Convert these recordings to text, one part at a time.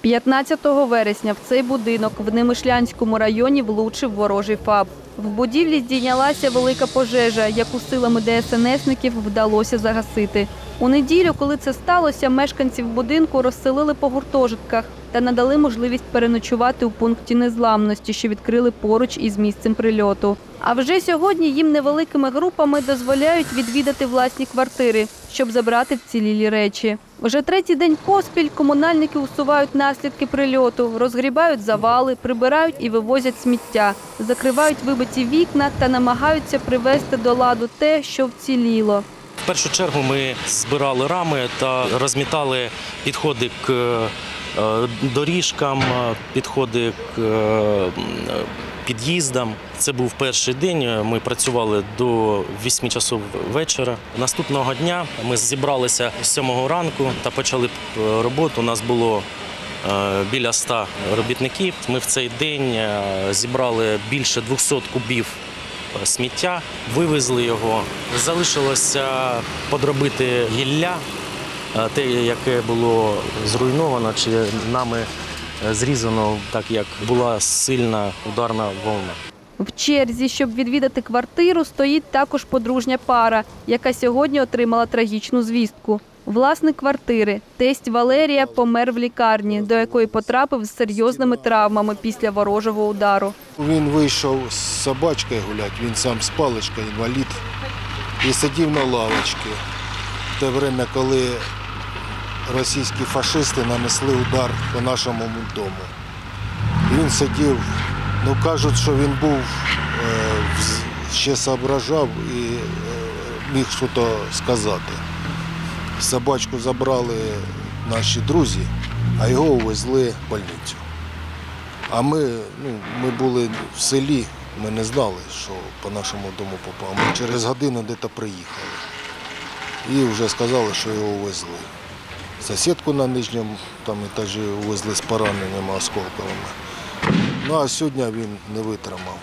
15 вересня в цей будинок в Немишлянському районі влучив ворожий ФАП. В будівлі здійнялася велика пожежа, яку силами ДСНСників вдалося загасити. У неділю, коли це сталося, мешканців будинку розселили по гуртожитках та надали можливість переночувати у пункті незламності, що відкрили поруч із місцем прильоту. А вже сьогодні їм невеликими групами дозволяють відвідати власні квартири, щоб забрати вцілілі речі. Вже третій день поспіль комунальники усувають наслідки прильоту, розгрібають завали, прибирають і вивозять сміття, закривають вибиті вікна та намагаються привести до ладу те, що вціліло. В першу чергу ми збирали рами та розмітали підходи к доріжкам, підходи к під'їздам. Це був перший день, ми працювали до 8 часов вечора. Наступного дня ми зібралися з 7 ранку та почали роботу. У нас було біля 100 робітників. Ми в цей день зібрали більше 200 кубів сміття, вивезли його. Залишилося подробити гілля, те, яке було зруйновано чи нами зрізано, так як була сильна ударна волна. В черзі, щоб відвідати квартиру, стоїть також подружня пара, яка сьогодні отримала трагічну звістку. Власник квартири, тесть Валерія, помер в лікарні, до якої потрапив з серйозними травмами після ворожого удару. Він вийшов з собачкою гуляти, він сам з паличкою, інвалід, і сидів на лавочці. В те час, коли російські фашисти нанесли удар по нашому дому. Він сидів, кажуть, що він був, ще соображав і міг щось сказати. Собачку забрали наші друзі, а його увезли в больницю. А ми були в селі, ми не знали, що по нашому дому попав. Ми через годину десь приїхали і вже сказали, що його увезли. Сусідку на нижньому етажі увезли з пораненнями осколковими. А сьогодні він не витримав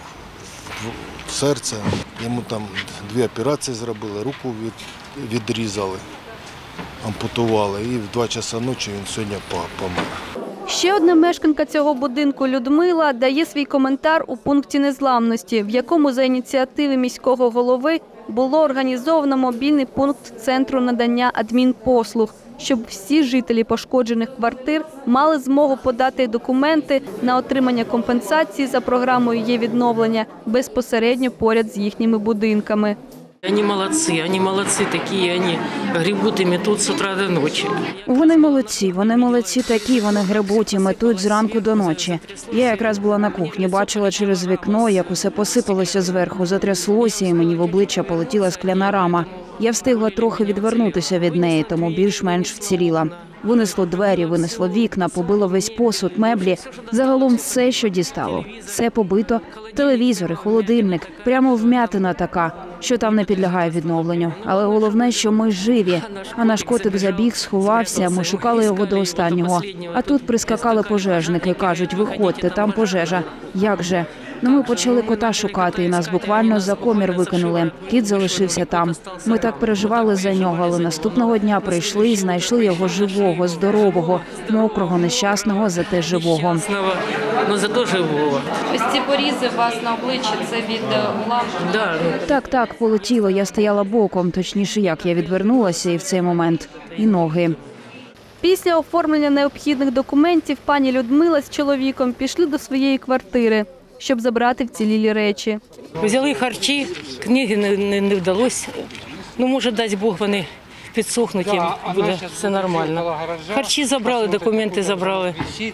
серце. Йому там 2 операції зробили, руку відрізали, ампутували. І в 2 часа ночі він сьогодні помер. Ще одна мешканка цього будинку, Людмила, дає свій коментар у пункті незламності, в якому за ініціативи міського голови було організовано мобільний пункт Центру надання адмінпослуг, щоб всі жителі пошкоджених квартир мали змогу подати документи на отримання компенсації за програмою «Є-відновлення» безпосередньо поряд з їхніми будинками. Вони молодці такі, вони грибуть і метуть з утра до ночі. Вони молодці такі, вони грибуть і метуть зранку до ночі. Я якраз була на кухні, бачила через вікно, як усе посипалося зверху, затряслося і мені в обличчя полетіла скляна рама. Я встигла трохи відвернутися від неї, тому більш-менш вціліла. Винесло двері, винесло вікна, побило весь посуд, меблі. Загалом все, що дістало. Все побито, телевізори, холодильник. Прямо вм'ятина така, що там не підлягає відновленню. Але головне, що ми живі. А наш котик забіг, сховався, ми шукали його до останнього. А тут прискакали пожежники, кажуть, виходьте, там пожежа. Як же? Ми почали кота шукати, і нас буквально за комір викинули. Кіт залишився там. Ми так переживали за нього, але наступного дня прийшли і знайшли його живого, здорового, мокрого, нещасного, зате живого. Зато живого. Ось ці порізи у вас на обличчі – це від уламку? Так, полетіло. Я стояла боком, точніше, як я відвернулася і в цей момент. І ноги. Після оформлення необхідних документів пані Людмила з чоловіком пішли до своєї квартири, щоб забрати вцілілі речі. Взяли харчі, книги не вдалося. Може, дасть Бог, вони підсохнуть, їм буде все нормально. Харчі забрали, документи забрали.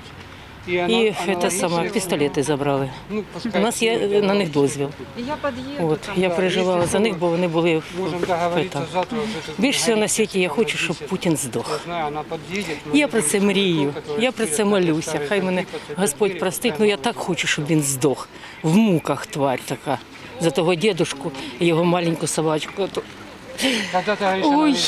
І пістолети забрали. У нас є на них дозвіл. Я переживала за них, бо вони були в цьому. Більше всього на світі я хочу, щоб Путін здох. Я про це мрію, я про це молюся. Хай мене Господь простить, але я так хочу, щоб він здох. В муках тварь така. За того дідушку і його маленьку собачку. Ой.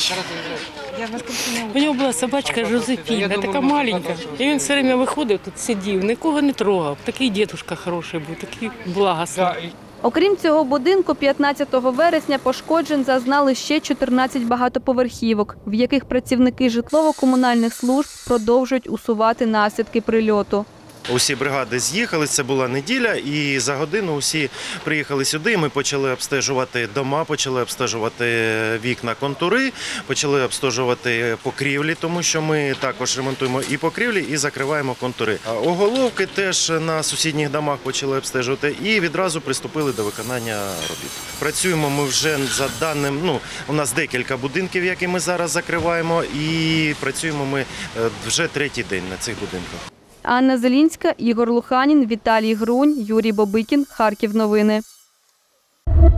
У нього була собачка Жозефіна, така маленька. І він все время виходив, тут сидів, нікого не трогав. Такий дідушка хороший був, такий благосний. Окрім цього будинку, 15 вересня пошкоджень зазнали ще 14 багатоповерхівок, в яких працівники житлово-комунальних служб продовжують усувати наслідки прильоту. Усі бригади з'їхали, це була неділя, і за годину усі приїхали сюди. Ми почали обстежувати дома, почали обстежувати вікна, контури, почали обстежувати покрівлі, тому що ми також ремонтуємо і покрівлі, і закриваємо контури. А оголовки теж на сусідніх домах почали обстежувати і відразу приступили до виконання робіт. Працюємо ми вже за даним, у нас декілька будинків, які ми зараз закриваємо, і працюємо ми вже третій день на цих будинках. Анна Зелінська, Ігор Луханін, Віталій Грунь, Юрій Бобикін. Харків новини.